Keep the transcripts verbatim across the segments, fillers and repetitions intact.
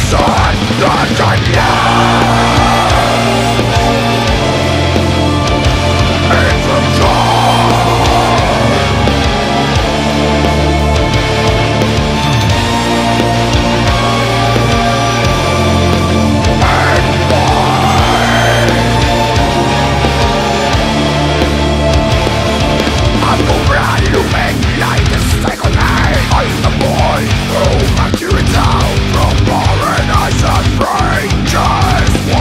From paradise and strangers.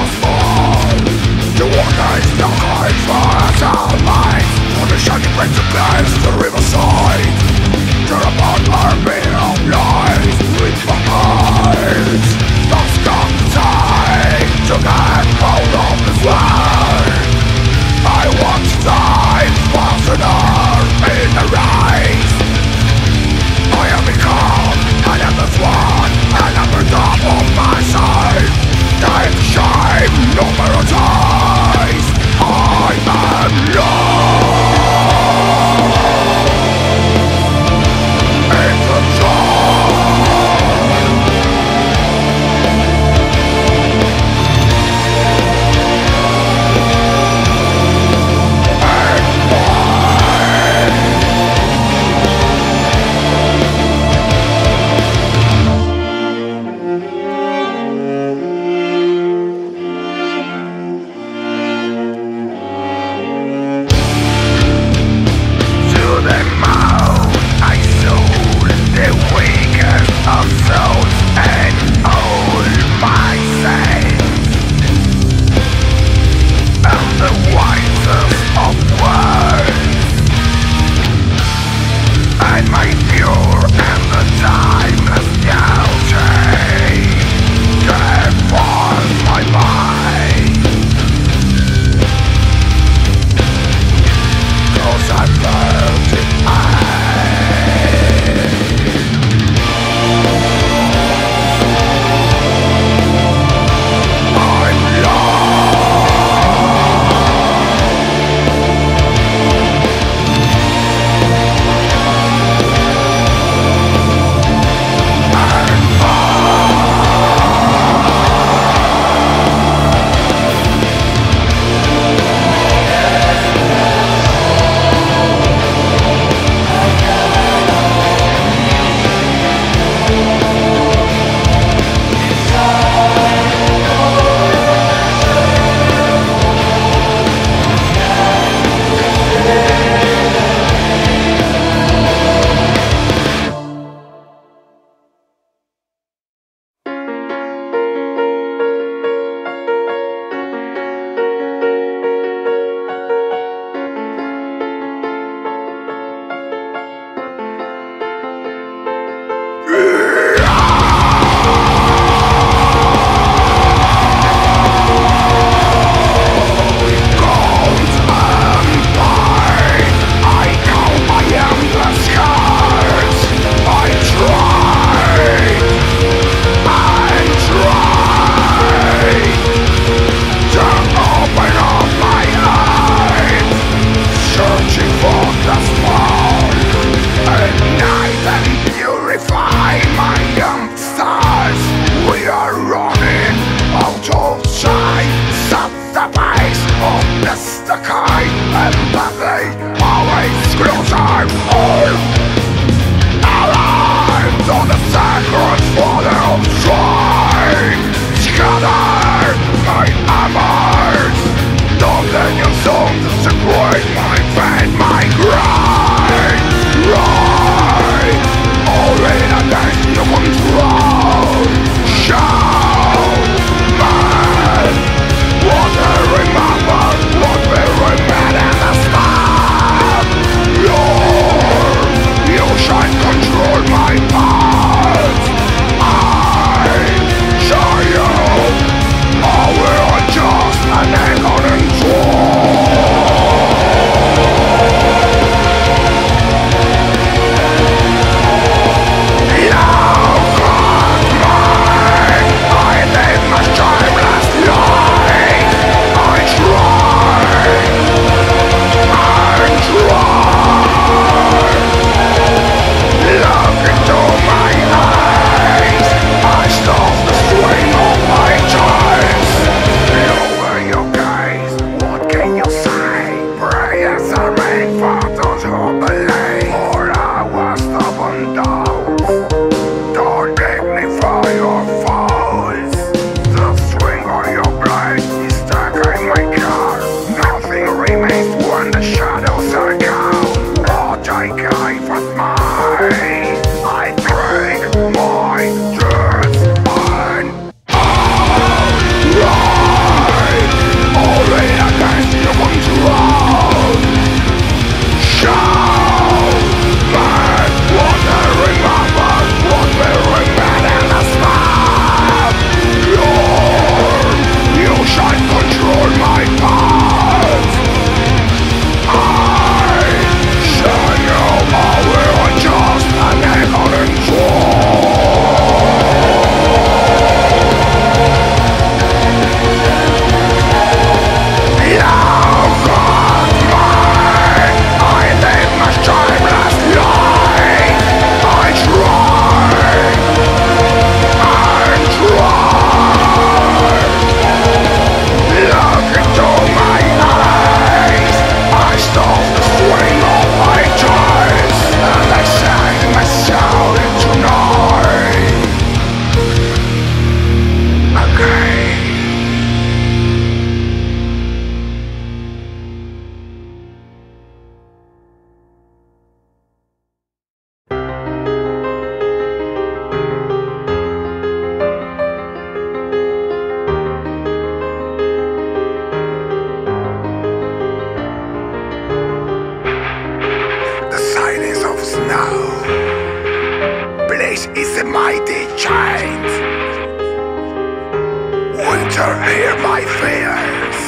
hear my fears,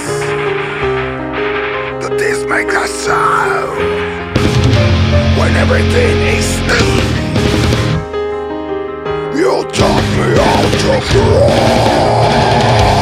but this makes a sound when everything is still. You taught me how to crawl.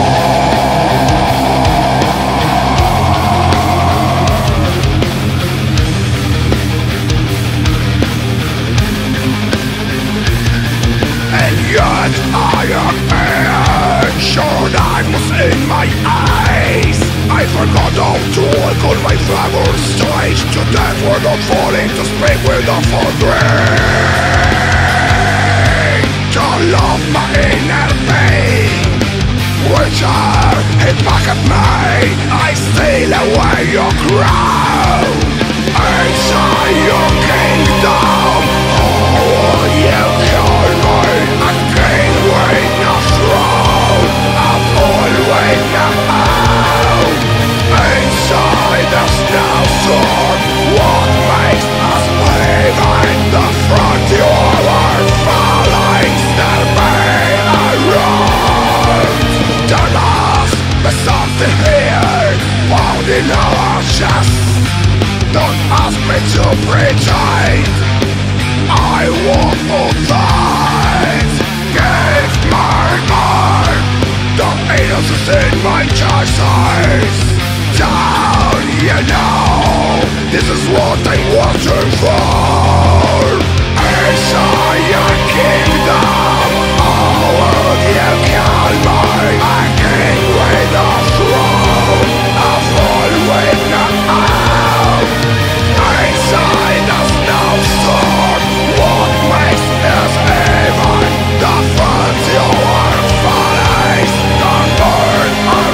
And yet I am sure that was in my eyes. I forgot how to look on my flavor stage. To death we're not falling to speak with the forbear. To love my inner pain, which are hit back at me. I steal away your crown inside your kingdom. Oh, you call me a king with no throne. I'm always now inside the snowstorm. What makes us live in the front? You are falling, stand by around. There must be something here found in our chests. Don't ask me to pretend I want all that. Give my heart the innocence in my choices. Down, you know, this is what I'm watching for. Inside your kingdom, oh, would you call me a king with a throne? A fall with no out. Inside the snowstorm, what makes us even? The front your follies, the burn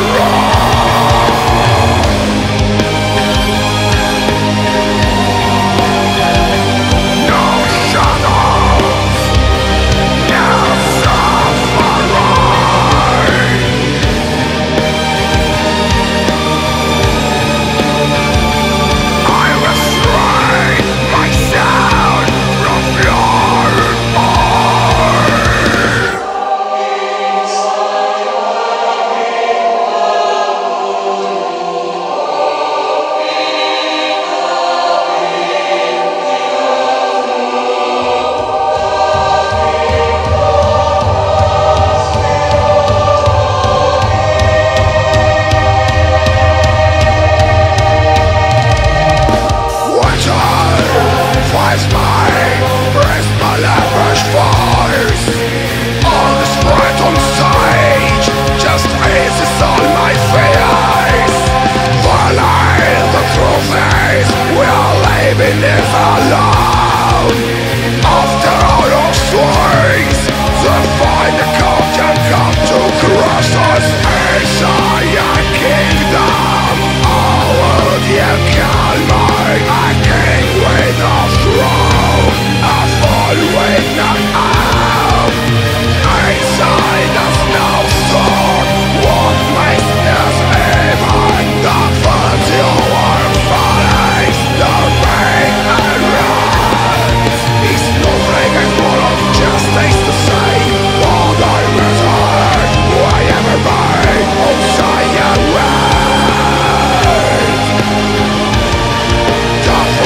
around. No shadows, no suffering. I restrain myself from your heart. Flies by, breast my lavish voice. All this fright on stage just eases all my fears. While the truth is, we are living this alone. After all our swings, the final call can come to crush us. Inside your kingdom, oh, would you call me a king with a throne? A fall with no out. Inside the snowstorm, what makes us even? The front your follies, the rain around. It's nothing as more of just stays the same. All I return, why ever made outside your way. The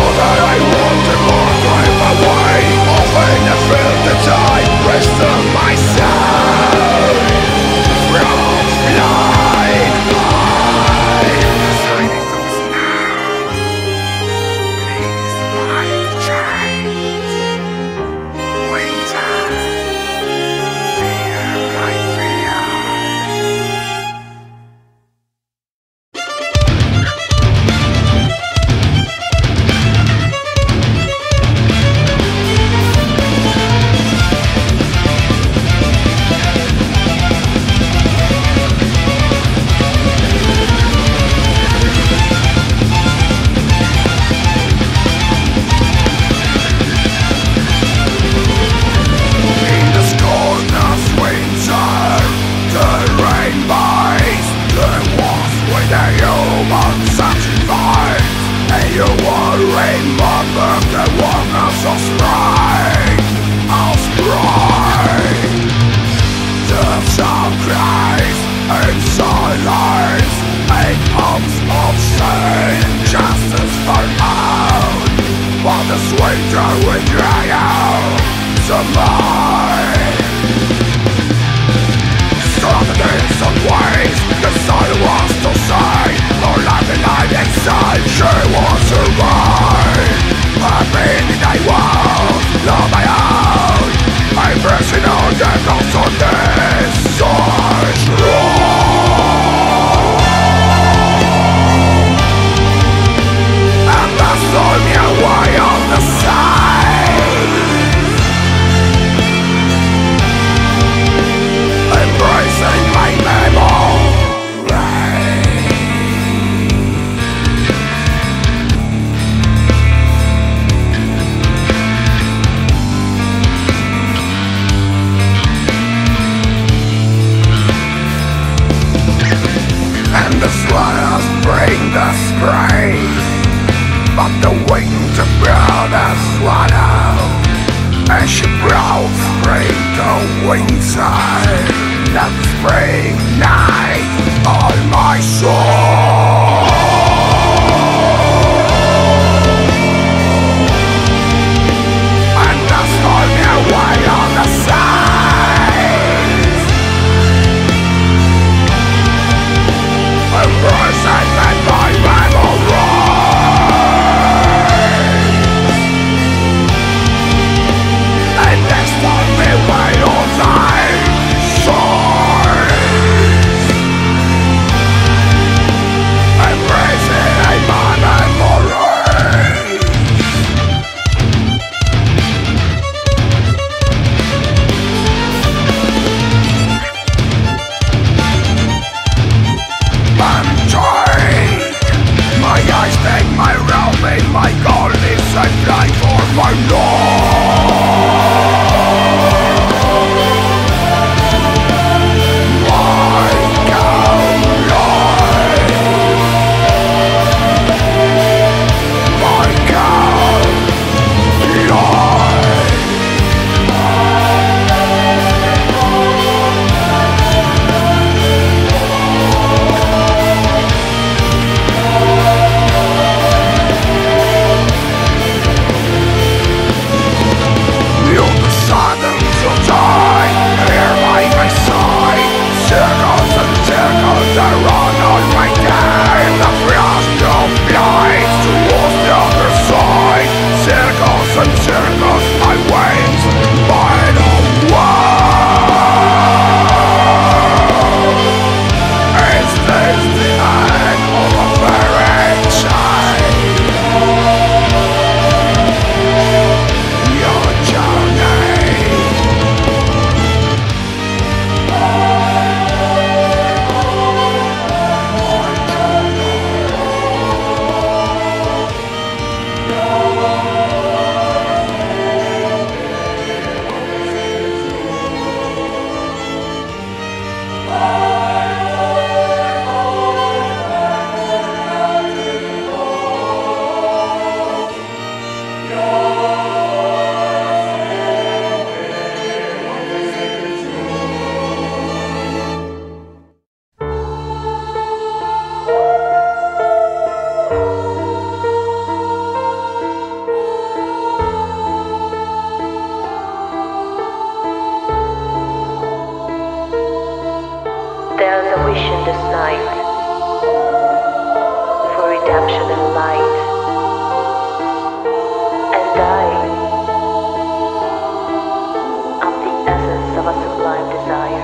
And the swallows bring the spray, but the winged bird has swallowed, and she brought spring the wingside. That spring night on my soul. And the stormy away on the sides, embracing that my memory. And the stormy way on thy shores, embracing my memory. My eyes take my roaming, my goal is I fly for my Lord. My goal life, my goal life. There's a wish in this night for redemption and light, and I am the essence of a sublime desire.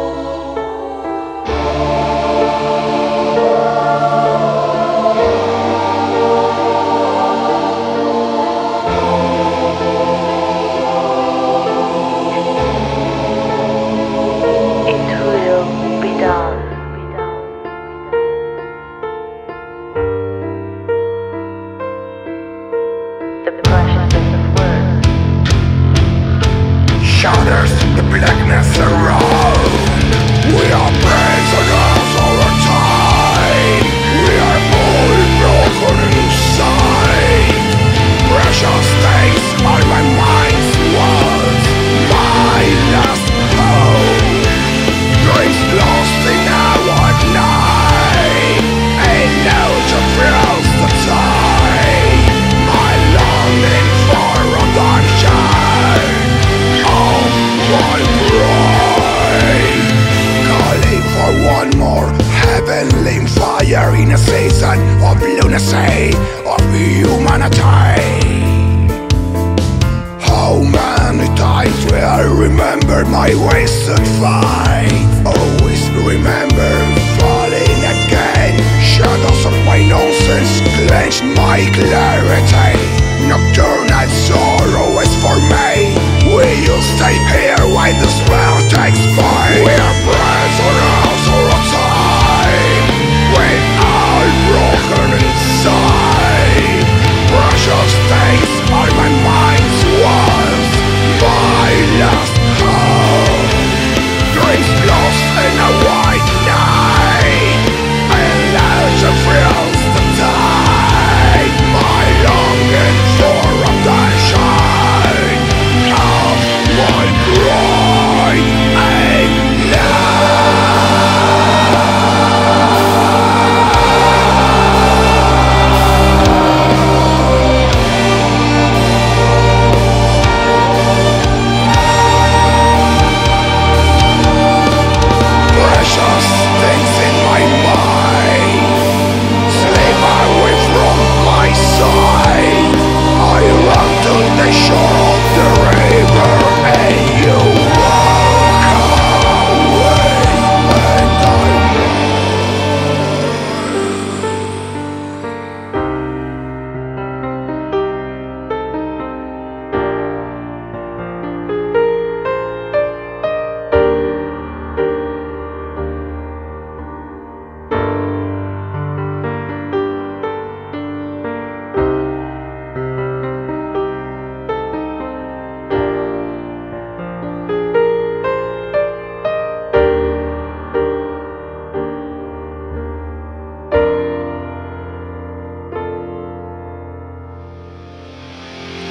Shatters the blackness around. We are prisoners of our time. We are all broken inside. Precious days on my mind's walls, my last hope. Dreams lost in our night, and now to froze the tide. My longing for redemption, my bride, calling for one more heavenly fire in a season of lunacy, of humanity. How many times will I remember my wasted fight? Always remember falling again. Shadows of my nonsense clench my clarity. Nocturnal sorrow is for me. Will you stay here while the spell takes flight? We are prisoners of our time. We're all broken inside. Precious days on my mind's walls, my last hope.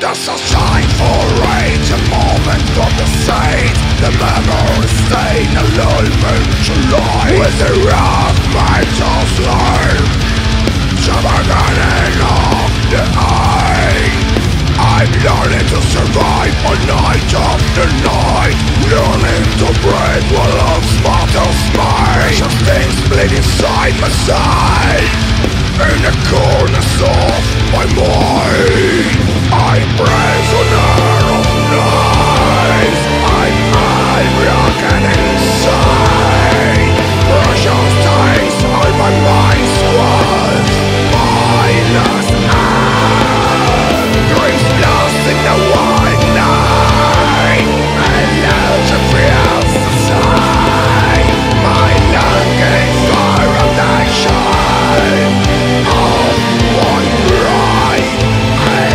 just a sign for rage, a moment from the saint. The memories stain a lullment to life with the rough mental slime. Suffocating of the eye. I'm learning to survive a night after night, learning to break what love's battles mine. Just things bleed inside my side, in the corners of my mind. I'm prisoner of nights. I'm heartbroken inside. Precious times are my mind's was. My last hour, dreams lost in the white night. My love to feels the side. My longing for redemption of one right I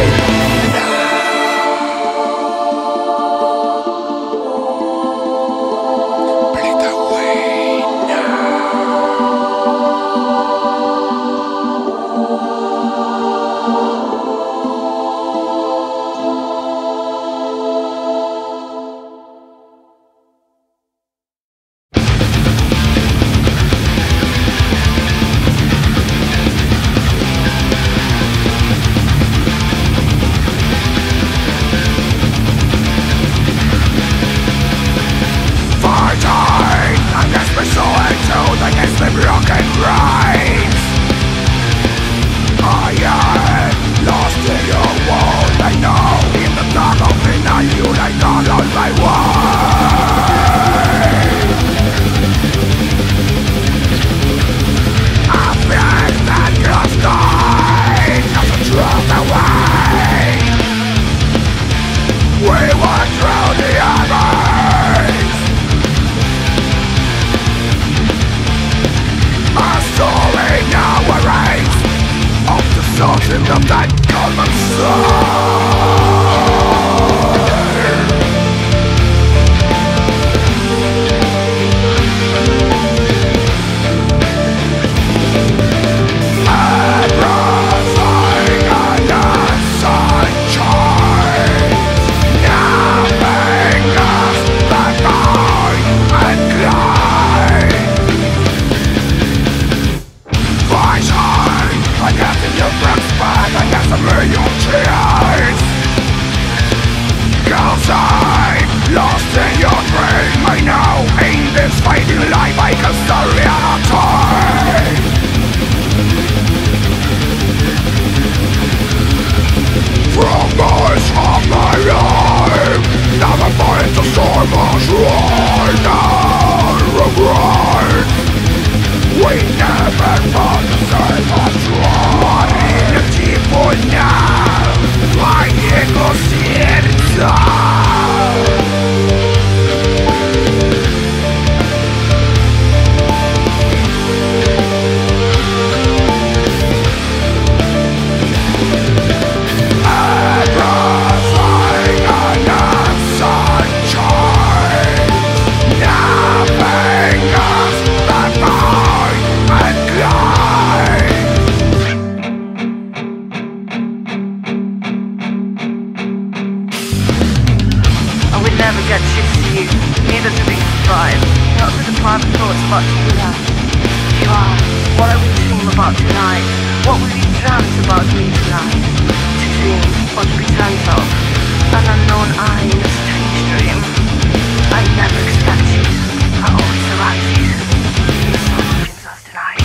know. Bleed away now. Fighting against my solitude, against the broken rights. I am lost in your world, I know. In the dark of the night you light all on my way. I feel that your sky doesn't drift away. We went through the others. A story now erased of the something of that common soul. Everything under sunshine, nothing else but mine and glide. Fighting against your breath, but against a million tears. Cause I'm lost in your dream. I know in this fading life I can still reality. From most of my life, never find the storm was right now. Regret. We never found the same as right. In the deep void now, my ego sees it all. Everything under sunshine, nothing else but mine and glide. I would never get used to you, neither to be surprised. Not to the private thoughts about you now. You are what I would dream about tonight. What would you dance about me tonight? To dream or to be dreamt of. An unknown eye in a strange dream. I never expect you. I always arrive you. The sun brings us tonight.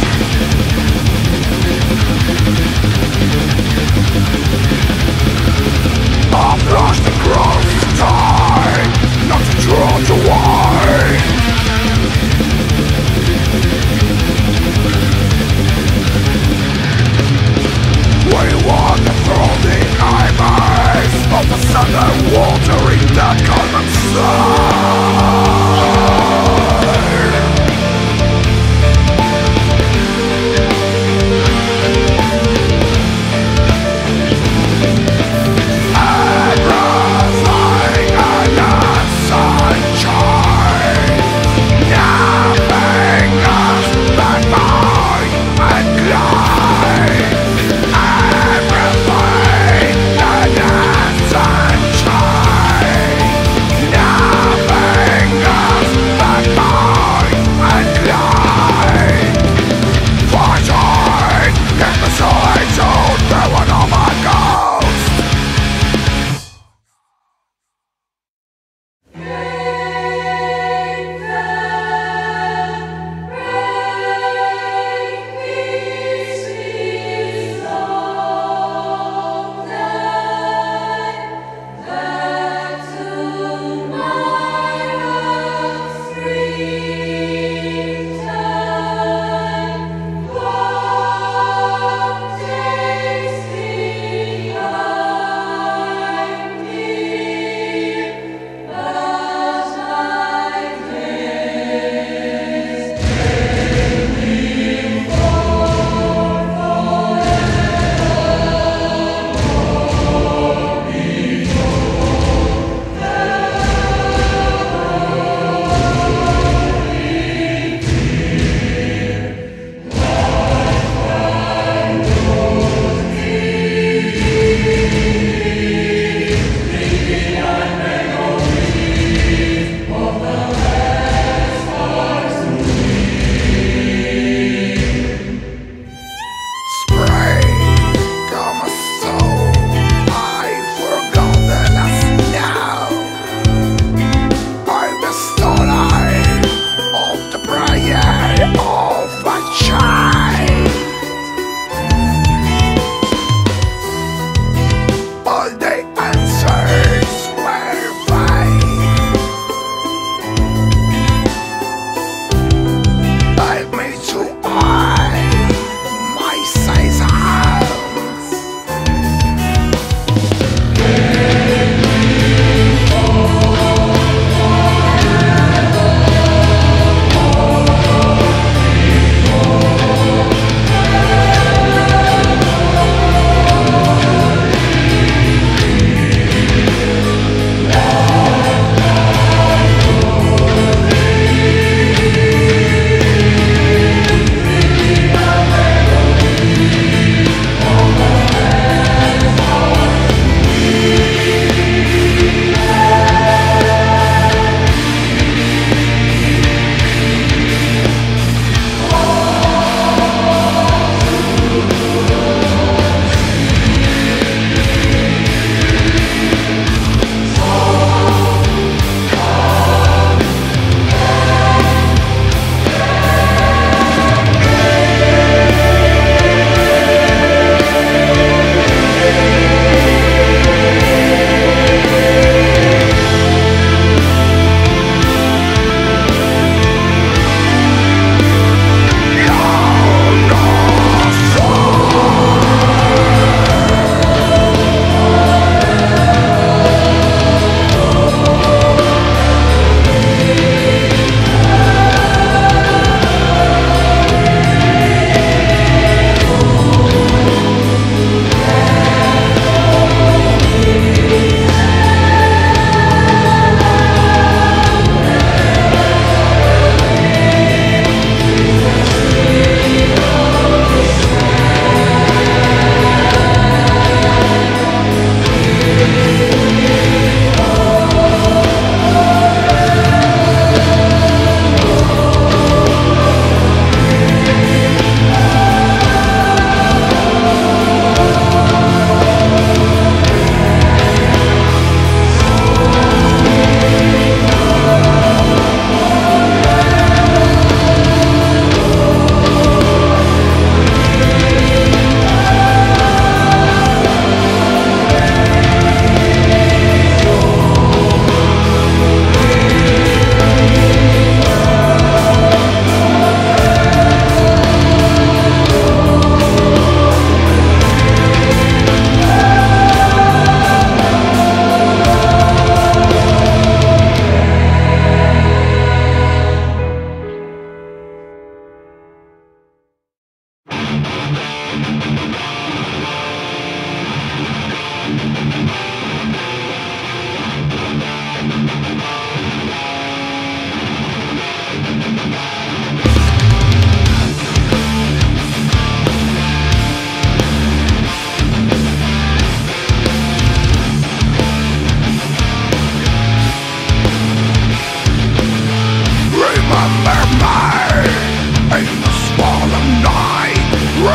I've lost the growth time, not to draw to wine. We wander through the eyes of the sun and water in the common sun.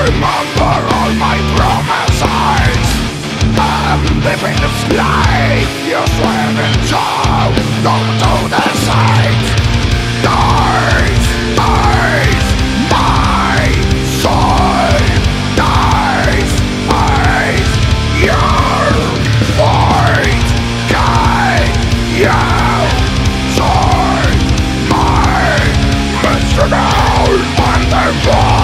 remember all my promises. I'm living a slave, you swim into, don't do the sight. Dies, dies, my soul. Dies, dies, your void. Can you join my miserable wonderful?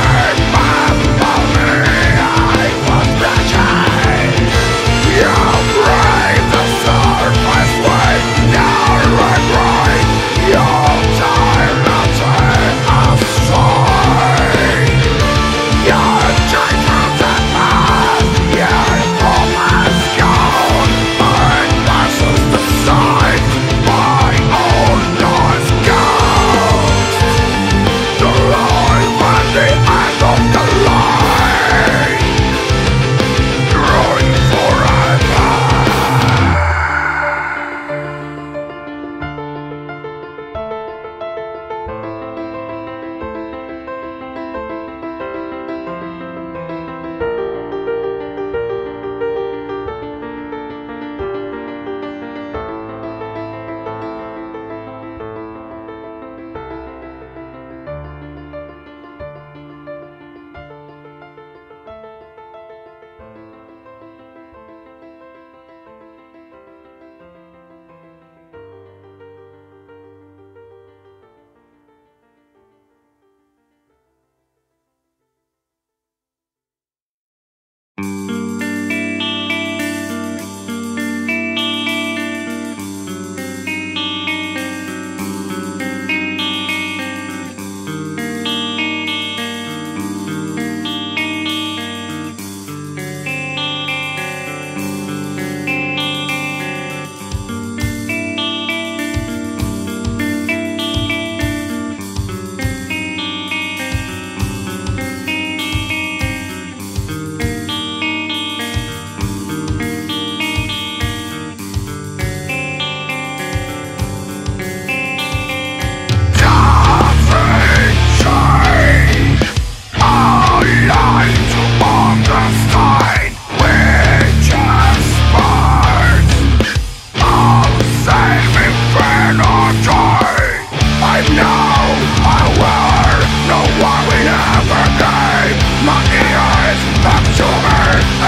Yeah.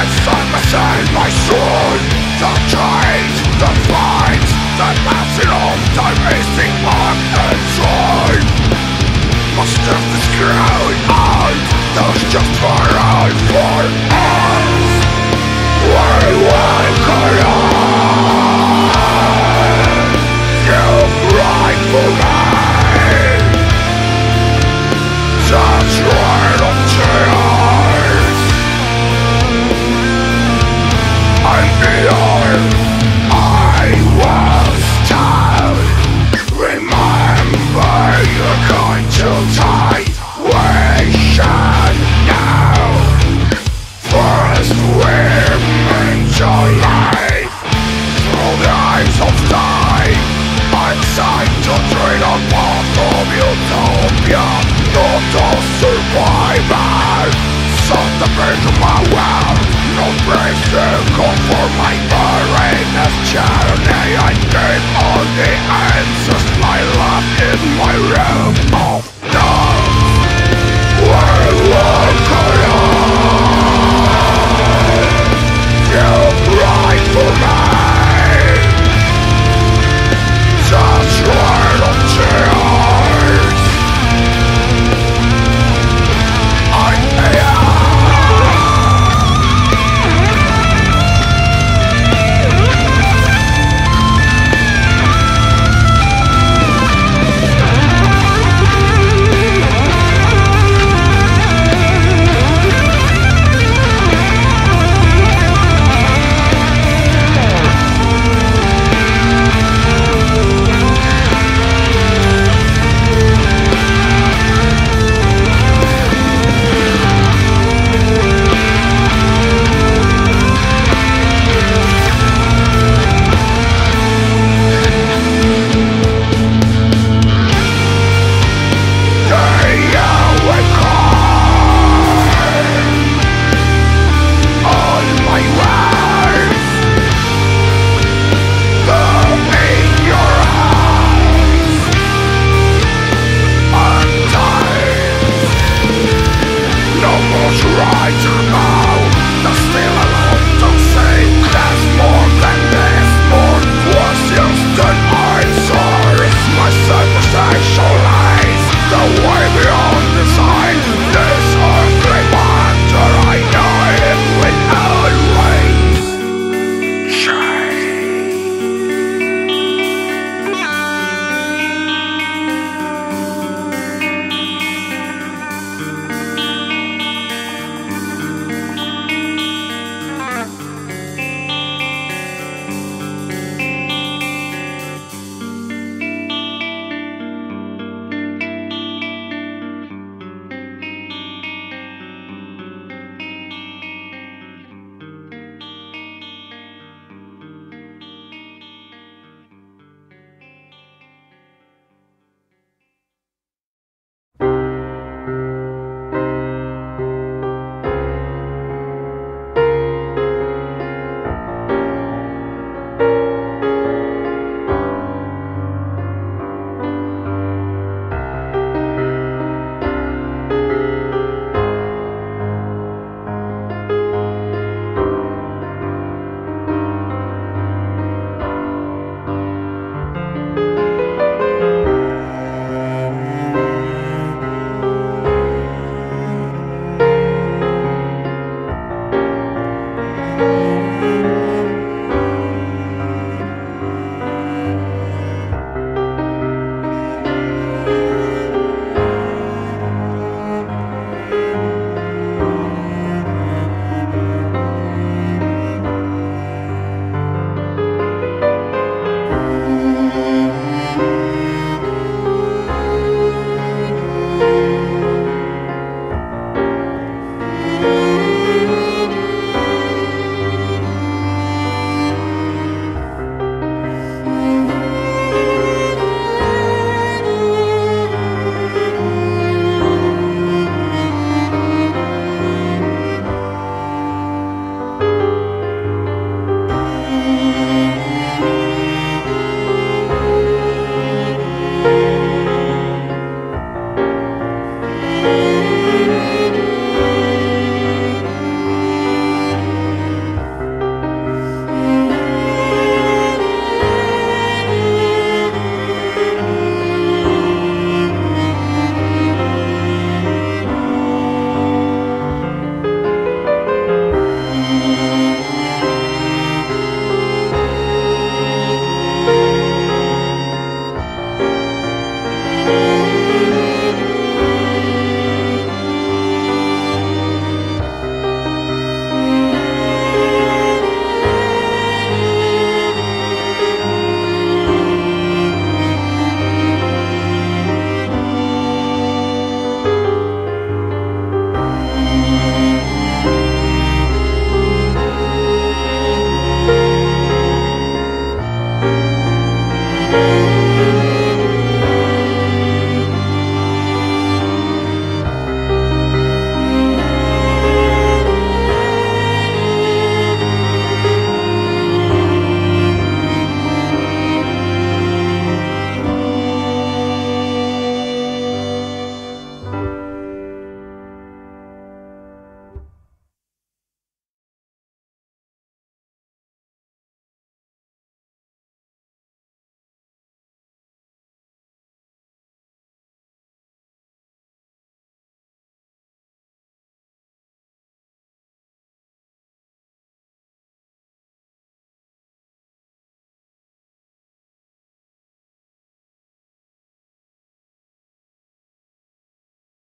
inside my soul. The change, the fight, the passing of time wasting on and joy. Must have this crowd out, those just for all for us. We will collide. You cry for me. The trail of tears. I'm beyond. I was down. Remember you're going to die. We should know. First we're meant to life. Through the eyes of time, I'm signed to tread on path of utopia, not of survivor. Son the birth of my world, no praise to come for my brain as journey I came on the end.